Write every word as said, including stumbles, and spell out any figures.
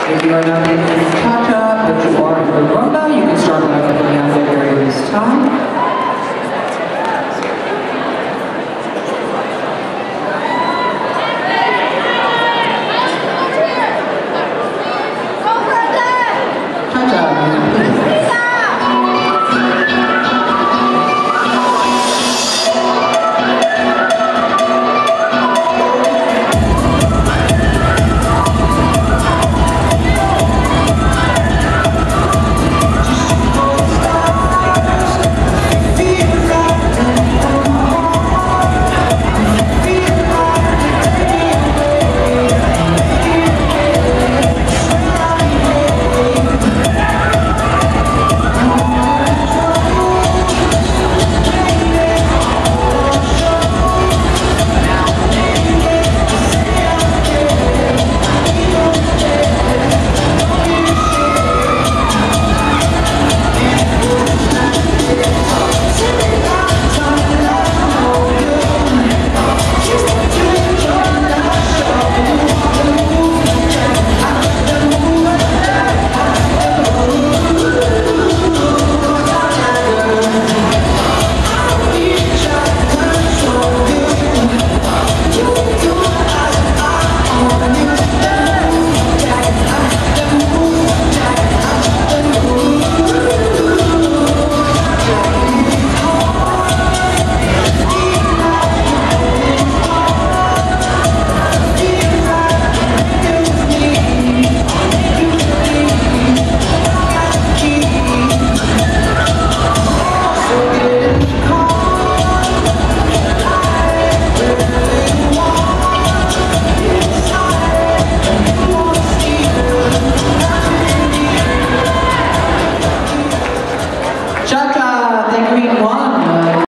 If you are not in cha-cha, but you are in the rumba, you can start by looking out there during this time.